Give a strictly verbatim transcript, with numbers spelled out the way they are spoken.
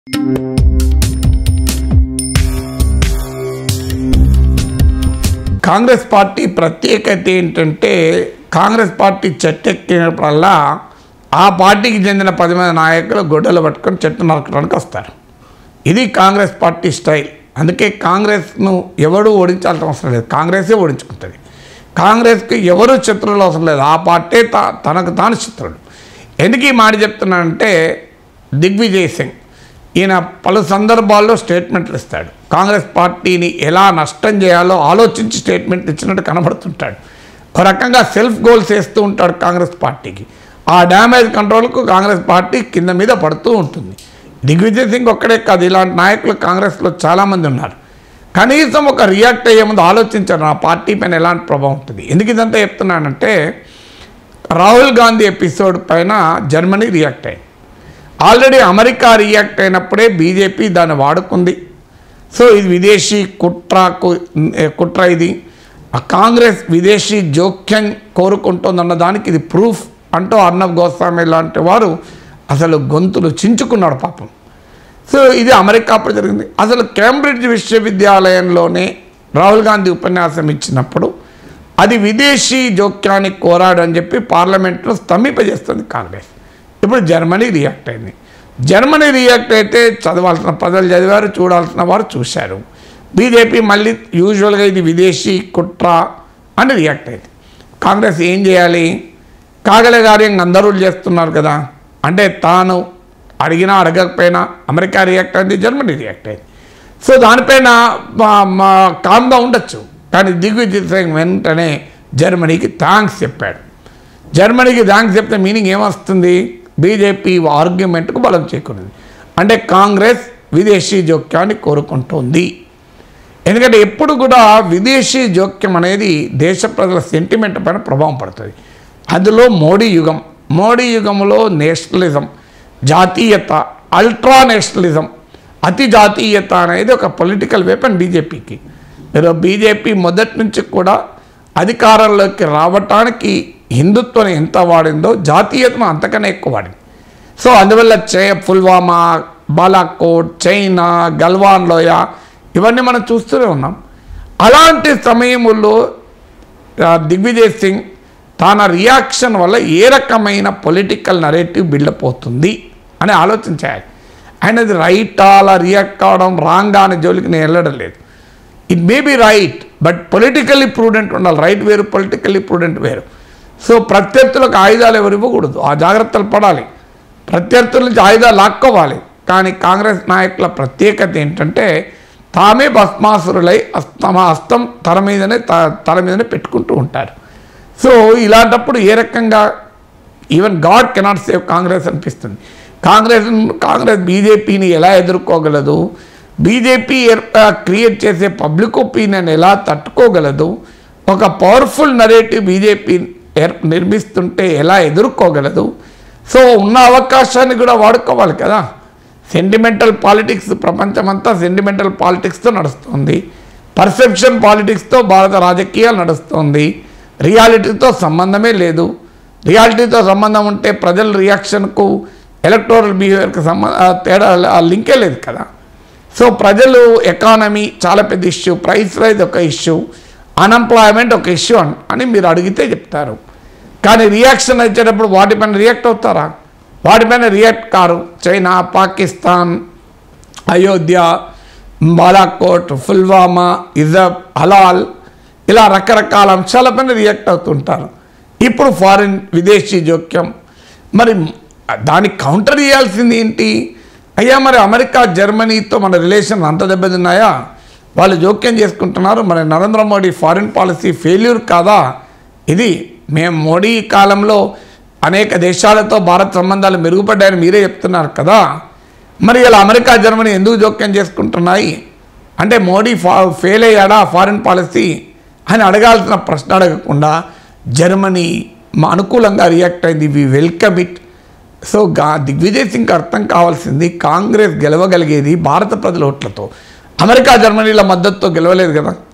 Congress party ప్రత్యేకత ఏంటంటే Congress party చెట్టెక్కినప్పుడల్లా ఆ పార్టీకి చెందిన పది మంది నాయకులు గొడ్డలు పట్టుకొని చెట్టు నరకడానికి వస్తారు. ఇది కాంగ్రెస్ పార్టీ స్టైల్. అందుకే కాంగ్రెస్ను ఎవడు ఓడించాల్సిన అవసరం లేదు, కాంగ్రెసే ఓడించుకుంటుంది. కాంగ్రెస్కి ఎవరు శత్రువులు అవసరం లేదు, ఆ పార్టీ తా తనకు తాను శత్రువులు. ఎందుకు ఈ మాట చెప్తున్నానంటే దిగ్విజయ్ సింగ్ ఈయన పలు సందర్భాల్లో స్టేట్మెంట్లు ఇస్తాడు. కాంగ్రెస్ పార్టీని ఎలా నష్టం చేయాలో ఆలోచించి స్టేట్మెంట్ ఇచ్చినట్టు కనబడుతుంటాడు. ఒక రకంగా సెల్ఫ్ గోల్స్ వేస్తూ ఉంటాడు కాంగ్రెస్ పార్టీకి. ఆ డ్యామేజ్ కంట్రోల్కు కాంగ్రెస్ పార్టీ కింద మీద పడుతూ ఉంటుంది. దిగ్విజయ్ సింగ్ ఒక్కడే కాదు, ఇలాంటి నాయకులు కాంగ్రెస్లో చాలామంది ఉన్నారు. కనీసం ఒక రియాక్ట్ అయ్యే ముందు ఆలోచించారు నా పార్టీ పైన ఎలాంటి ప్రభావం ఉంటుంది. ఎందుకు ఇదంతా చెప్తున్నానంటే రాహుల్ గాంధీ ఎపిసోడ్ పైన జర్మనీ రియాక్ట్ అయింది. ఆల్రెడీ అమెరికా రియాక్ట్ అయినప్పుడే బీజేపీ దాన్ని వాడుకుంది. సో ఇది విదేశీ కుట్రకు కుట్ర, ఇది కాంగ్రెస్ విదేశీ జోక్యం కోరుకుంటుందన్న దానికి ఇది ప్రూఫ్ అంటూ అర్నబ్ గోస్వామి లాంటి వారు అసలు గొంతులు చించుకున్నాడు పాపం. సో ఇది అమెరికా అప్పుడు జరిగింది. అసలు కేంబ్రిడ్జ్ విశ్వవిద్యాలయంలోనే రాహుల్ గాంధీ ఉపన్యాసం ఇచ్చినప్పుడు అది విదేశీ జోక్యానికి కోరాడు అని చెప్పి పార్లమెంట్లో స్తంభింపజేస్తుంది కాంగ్రెస్. ఇప్పుడు జర్మనీ రియాక్ట్ అయింది. జర్మనీ రియాక్ట్ అయితే చదవాల్సిన ప్రజలు చదివారు, చూడాల్సిన వారు చూశారు. బీజేపీ మళ్ళీ యూజువల్గా ఇది విదేశీ కుట్ర అని రియాక్ట్ అయింది. కాంగ్రెస్ ఏం చేయాలి? కాగలే కార్యం అందరూ చేస్తున్నారు కదా, అంటే తాను అడిగినా అడగకపోయినా అమెరికా రియాక్ట్ అయింది, జర్మనీ రియాక్ట్ అయింది. సో దానిపైన కామ్గా ఉండొచ్చు. కానీ దిగ్విజయ్ సింగ్ వెంటనే జర్మనీకి థ్యాంక్స్ చెప్పాడు. జర్మనీకి థ్యాంక్స్ చెప్తే మీనింగ్ ఏమొస్తుంది? బీజేపీ ఆర్గ్యుమెంట్కు బలం చేకూరింది. అంటే కాంగ్రెస్ విదేశీ జోక్యాన్ని కోరుకుంటోంది. ఎందుకంటే ఎప్పుడు కూడా విదేశీ జోక్యం అనేది దేశ ప్రజల సెంటిమెంట్ పైన ప్రభావం పడుతుంది. అందులో మోడీ యుగం, మోడీ యుగంలో నేషనలిజం, జాతీయత, అల్ట్రా నేషనలిజం, అతి జాతీయత అనేది ఒక పొలిటికల్ వెపన్ బీజేపీకి. మీరు బీజేపీ మొదటి నుంచి కూడా అధికారంలోకి రావటానికి హిందుత్వం ఎంత వాడిందో జాతీయతను అంతకన్నా ఎక్కువ వాడింది. సో అందువల్ల చే పుల్వామా, బాలాకోట్, చైనా, గల్వాన్ లోయ ఇవన్నీ మనం చూస్తూనే ఉన్నాం. అలాంటి సమయంలో దిగ్విజయ్ సింగ్ తన రియాక్షన్ వల్ల ఏ రకమైన పొలిటికల్ నరేటివ్ బిల్డప్ అవుతుంది అని ఆలోచించాలి. ఆయనది రైటా అలా రియాక్ట్ కావడం రాంగా అనే జోలికి నేను వెళ్ళడం లేదు. It may be right, but politically prudent ఉండాలి. రైట్ వేరు, పొలిటికల్లీ ప్రూడెంట్ వేరు. సో ప్రత్యర్థులకు ఆయుధాలు ఎవరు ఇవ్వకూడదు, ఆ జాగ్రత్తలు పడాలి. ప్రత్యర్థుల నుంచి ఆయుధాలు లాక్కోవాలి. కానీ కాంగ్రెస్ నాయకుల ప్రత్యేకత ఏంటంటే తామే భస్మాసురులై తమ హస్తం తల మీదనే తల మీదనే పెట్టుకుంటూ ఉంటారు. సో ఇలాంటప్పుడు ఏ రకంగా even God cannot save Congress అనిపిస్తుంది. కాంగ్రెస్ కాంగ్రెస్ బీజేపీని ఎలా ఎదుర్కోగలదు? బీజేపీ క్రియేట్ చేసే పబ్లిక్ ఒపీనియన్ ఎలా తట్టుకోగలదు? ఒక పవర్ఫుల్ నరేటివ్ బీజేపీ నిర్మిస్తుంటే ఎలా ఎదుర్కోగలదు? సో ఉన్న అవకాశాన్ని కూడా వాడుకోవాలి కదా. సెంటిమెంటల్ పాలిటిక్స్, ప్రపంచమంతా సెంటిమెంటల్ పాలిటిక్స్తో నడుస్తుంది. పర్సెప్షన్ పాలిటిక్స్తో భారత రాజకీయాలు నడుస్తుంది. రియాలిటీతో సంబంధమే లేదు. రియాలిటీతో సంబంధం ఉంటే ప్రజల రియాక్షన్కు ఎలక్టోరల్ బిహేవియర్కి సంబంధ తేడా లింకే లేదు కదా. సో ప్రజలు ఎకానమీ చాలా పెద్ద ఇష్యూ, ప్రైస్ రైజ్ ఒక ఇష్యూ, అన్ఎంప్లాయ్మెంట్ ఒక ఇష్యూ అని మీరు అడిగితే చెప్తారు. కానీ రియాక్షన్ వచ్చేటప్పుడు వాటిపైన రియాక్ట్ అవుతారా? వాటిపైన రియాక్ట్ కారు. చైనా, పాకిస్తాన్, అయోధ్య, బాలాకోట్, పుల్వామా, ఇజబ్, హలాల్ ఇలా రకరకాల అంశాలపైన రియాక్ట్ అవుతుంటారు. ఇప్పుడు ఫారిన్ విదేశీ జోక్యం, మరి దానికి కౌంటర్ చేయాల్సింది ఏంటి? అయ్యా మరి అమెరికా జర్మనీతో మన రిలేషన్ అంత దెబ్బతిన్నాయా? వాళ్ళు జోక్యం చేసుకుంటున్నారు. మరి Narendra Modi foreign policy failure కాదా? ఇది మేము మోడీ కాలంలో అనేక దేశాలతో భారత్ సంబంధాలు మెరుగుపడ్డాయని మీరే చెప్తున్నారు కదా. మరి ఇలా అమెరికా జర్మనీ ఎందుకు జోక్యం చేసుకుంటున్నాయి అంటే మోడీ ఫా ఫెయిల్ అయ్యాడా ఫారిన్ పాలసీ అని అడగాల్సిన ప్రశ్న అడగకుండా జర్మనీ మా అనుకూలంగా రియాక్ట్ అయింది. We welcome it. సో గా దిగ్విజయ్ సింగ్కి అర్థం కావాల్సింది కాంగ్రెస్ గెలవగలిగేది భారత ప్రజల ఓట్లతో, అమెరికా జర్మనీల మద్దతుతో గెలవలేదు కదా.